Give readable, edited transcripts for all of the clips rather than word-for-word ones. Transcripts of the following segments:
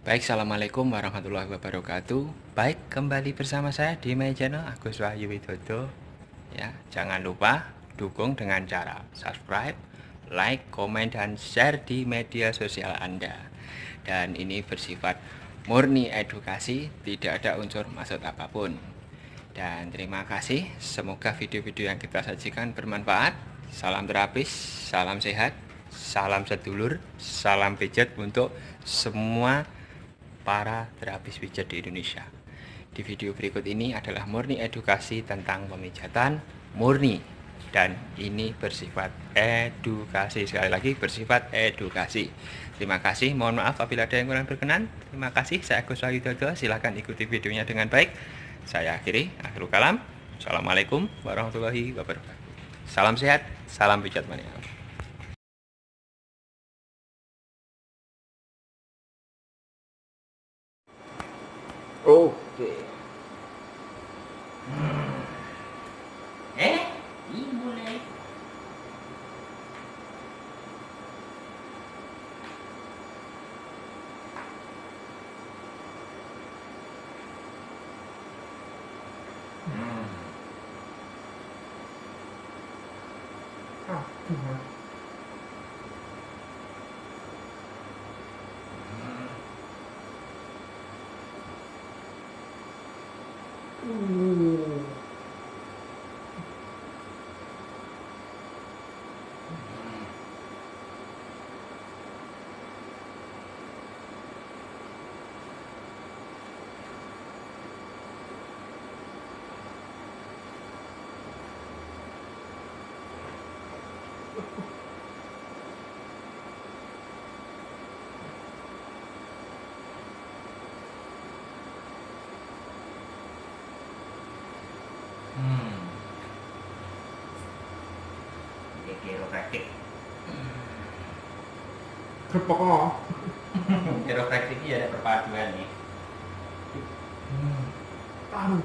Baik, Assalamualaikum warahmatullahi wabarakatuh. Baik, kembali bersama saya di my channel Agus Wahyu Widodo. Ya, jangan lupa dukung dengan cara subscribe, like, komen, dan share di media sosial Anda. Dan ini bersifat murni edukasi, tidak ada unsur maksud apapun. Dan terima kasih, semoga video-video yang kita sajikan bermanfaat. Salam terapis, salam sehat, salam sedulur, salam pijat untuk semua para terapis pijat di Indonesia. Di video berikut ini adalah murni edukasi tentang pemijatan murni, dan ini bersifat edukasi. Sekali lagi, bersifat edukasi. Terima kasih, mohon maaf apabila ada yang kurang berkenan. Terima kasih, saya Agus Wahyu Widodo. Silahkan ikuti videonya dengan baik. Saya akhiri, akhirul kalam. Assalamualaikum warahmatullahi wabarakatuh. Salam sehat, salam pijat mania. Oke. Ini mulai. Chiropraktik. Kepala. Chiropraktik ini ada perpaduan nih. Aduh.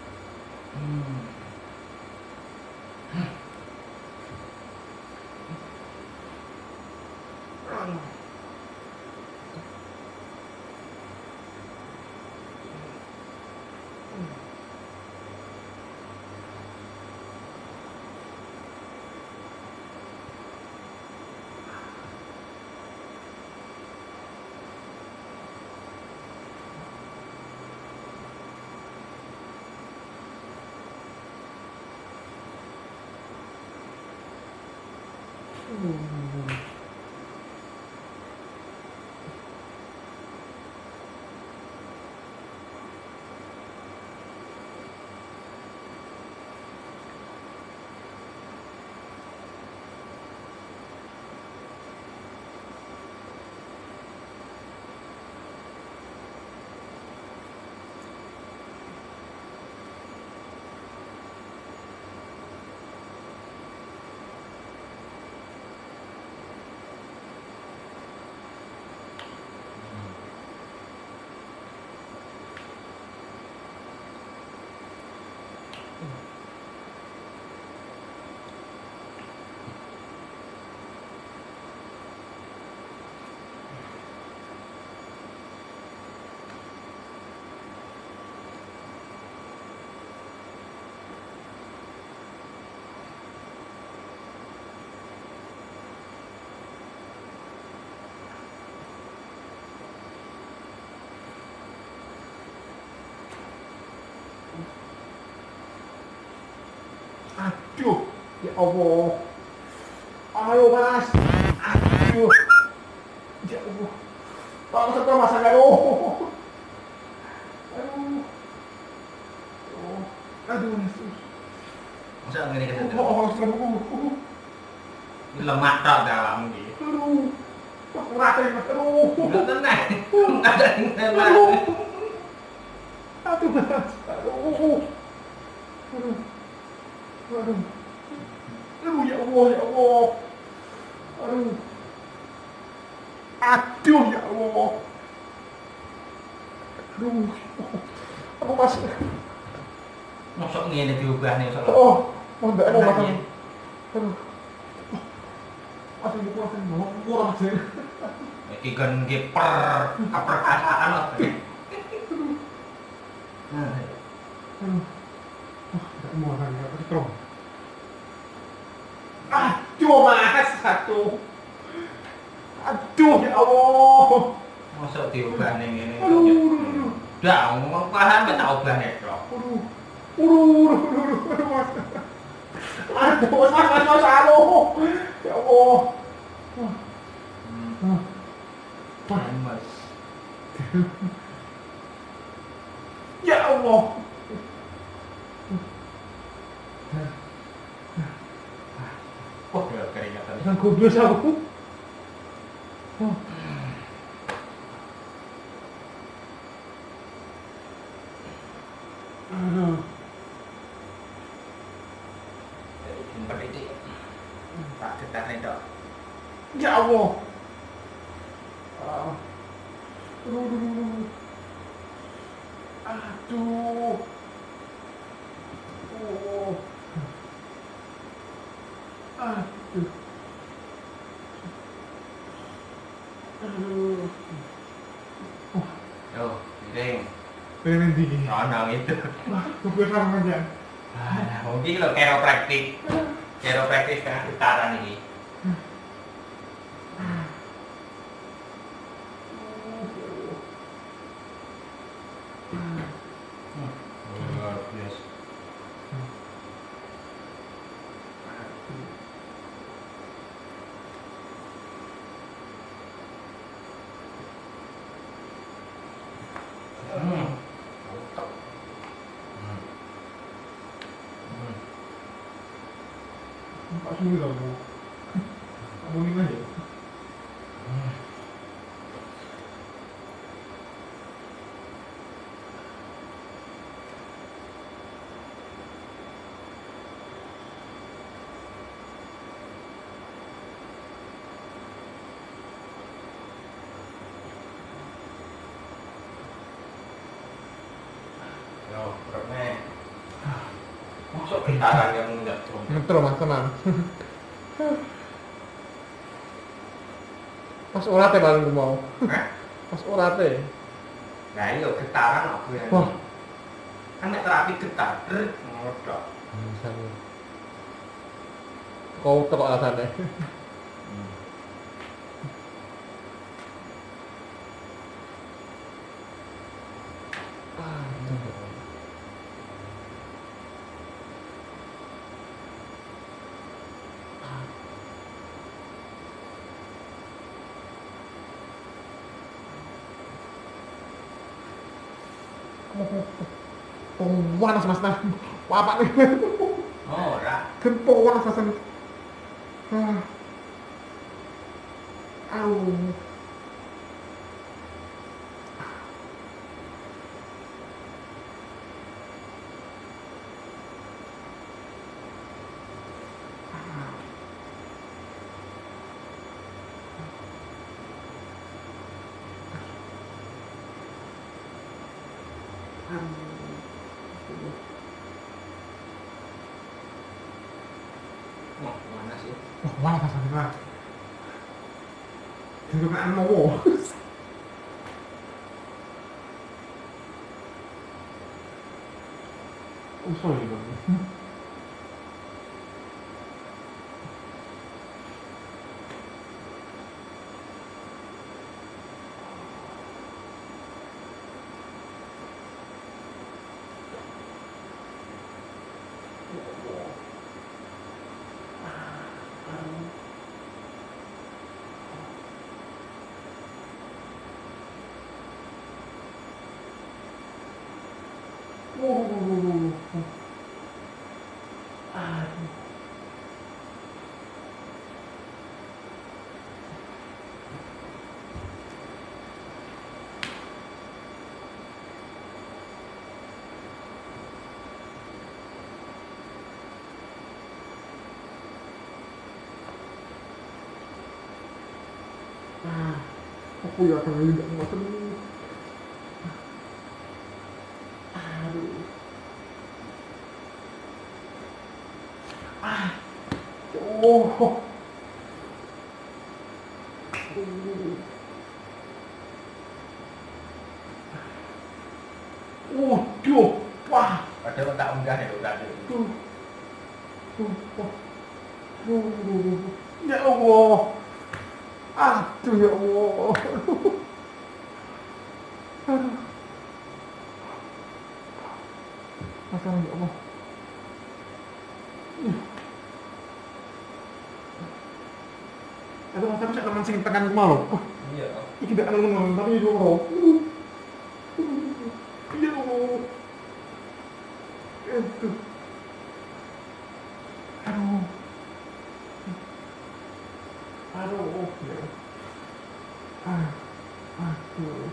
Aduh, ya Allah. Ayo mas. Aduh. Ya Allah. Tolong setor mas aduh. Aduh. Aduh, Yesus. Masa ngene kita. Oh, seremku. Ini lemak tak dalam gitu. Aduh. Mas ngerasain mas. Aduh. Udah tenang. Enggak ada yang tenang. Aduh. Aduh mas. Aduh. Aduh. Aduh. Aduh, ya Allah, ya Allah. Aduh. Aduh, ya Allah. Aduh. Aku mas. Mosok ngene diubah nih soalnya. Oh, enggak mau makan. Aduh. Masih gitu, masih mau kurang sih. Iki kan kiper keperkasaan loh. Nggak mau kan, nggak ketrum. Aduh, mas, satu. Aduh, ya Allah. Masuk diubah ning ngene. Aduh. Udah, ngomong paham tak ubah nek, Bro. Aduh, mas. Aduh, mas, aduh. Ya Allah. Mas. Ya Allah. Wah, keringatan. Jangan goblok aku. Jemput iki. Tak getarne tok. Ya Allah. Aduh. Aduh. Oh. Aduh. Aduh. Yo, piring. Pengen tinggi. Ono itu. Wah, gue sama aja. Mungkin lo chiropractic. Chiropractic kan getaran ini. Luar biasa. Pak Sumi kamu. Kamu ini aja. Yo, perutnya. Masuk getaran yang enggak tuh. Ngetro mas, tenang. Pas urate paling gue mau. Hah? Pas urate. Nah, iya getaran aku yang. Wah. Kan nek terapi getar, ngedok. Misalnya. Kau tebak alasannya. Panas mas, nah. Apa nih? Oh, ora. Kan panas rasanya. Au. Wah, mana sih? Wah, rasanya lah. Tunggu kan mau. Oh, sorry bang. Aku ya akan tidak makan. Aduh. Oh. Wah. Padahal tak unggah ya tadi. Ya Allah. Aduh ya Allah. Aduh. Masalah ya Allah. Aduh, tapi saya teman sing tekan malu. Iya. Iki tidak ngomong tapi itu Allah. Ya Allah. Aduh. Aduh. Aduh. Ya. Aduh.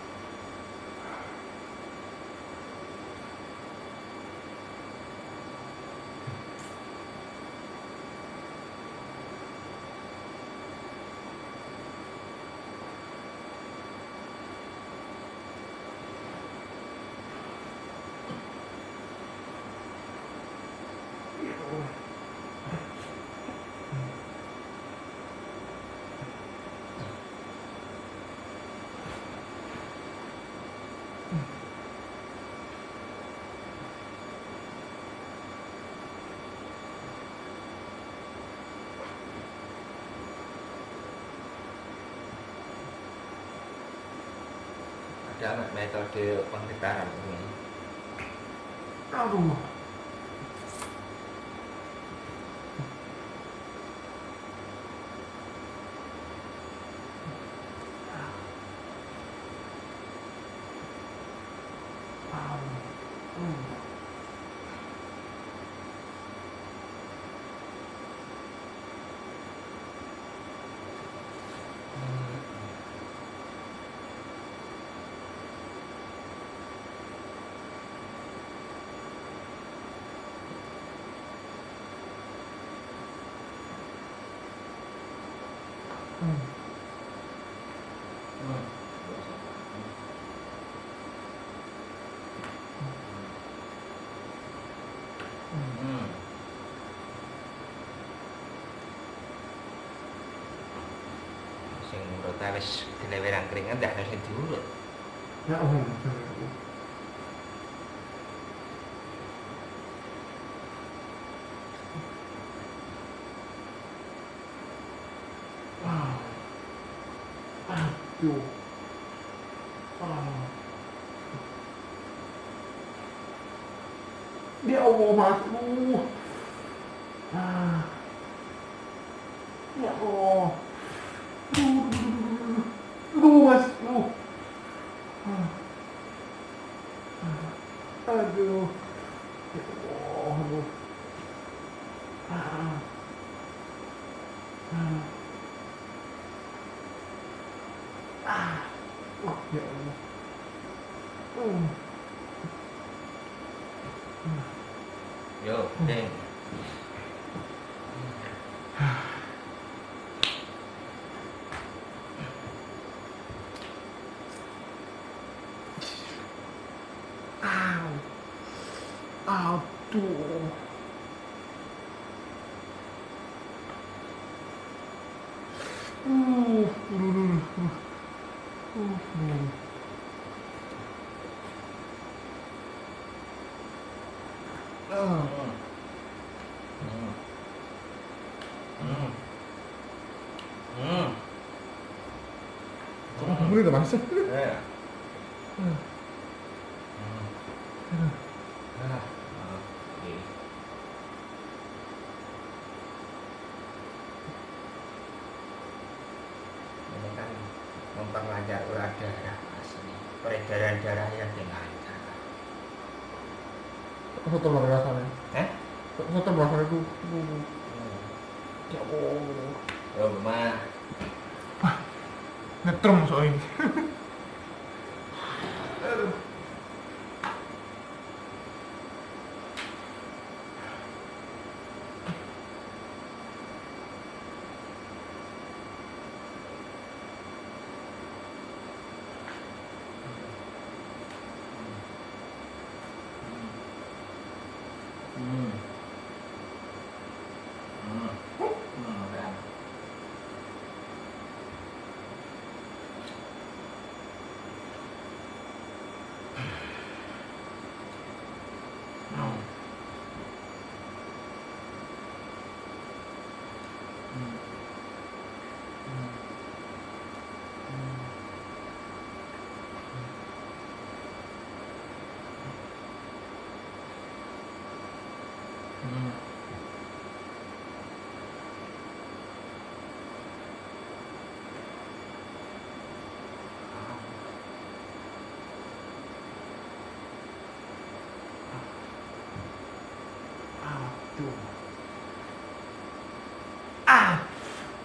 Ada metode pengeluaran ini. Aduh. Sing menurut wis dilewerang keringan dah sing diurut. Ya Allah. Wow. Aduh. Ya Allah, Mas. Ya Allah. Mas. Aduh. Ya Allah. Aduh. Ya Allah. Yo, deng. Aduh. Ini udah masuk. Ya. Ini kan memperlancar urat darah, asli peredaran darah yang lancar. Satu luar rasanya. Satu luar rasanya itu. Ya Allah. Oh, mah. Ngetrum soalnya. Aduh.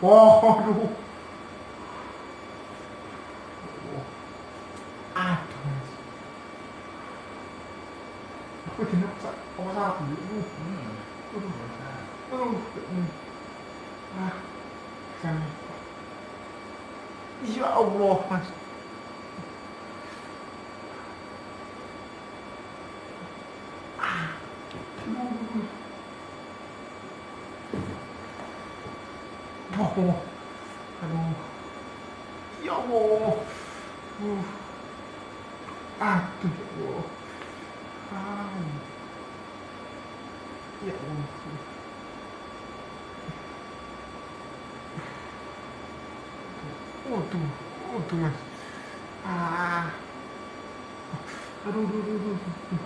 Waduh. Aduh, Mas. Aku jenak apa salah dulu. Aduh. Ah, sana. Ya Allah, Mas. Oh, aduh. Ya Allah. Aduh, ya Allah. Ah, ya Allah. Waduh, waduh, Mas. Ah. Aduh, aduh, aduh, aduh, aduh.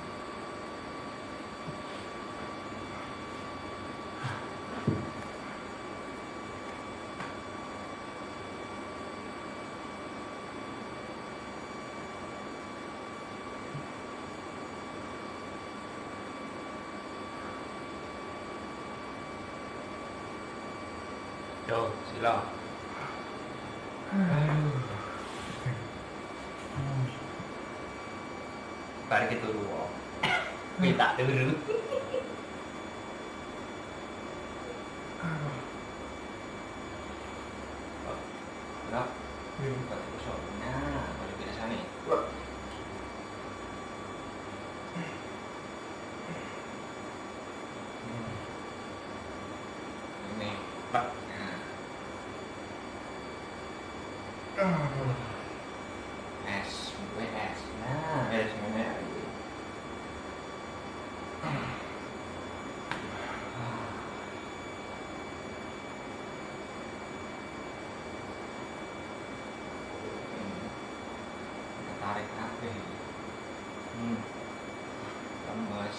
Yo, sila. Aduh. Balik itu dulu. Kita dulu. Nah, balik ke soalnya, balik ke sana nih. Ini, Pak. Es, gue es. Nah, es mana? Tarik apa? Lemes.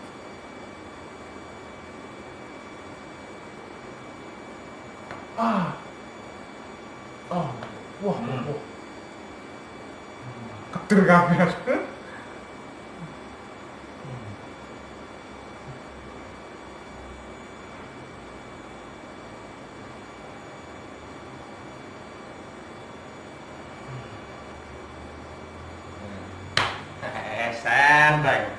Ah. Oh, wah, wah. Ketur kabeh. Santai.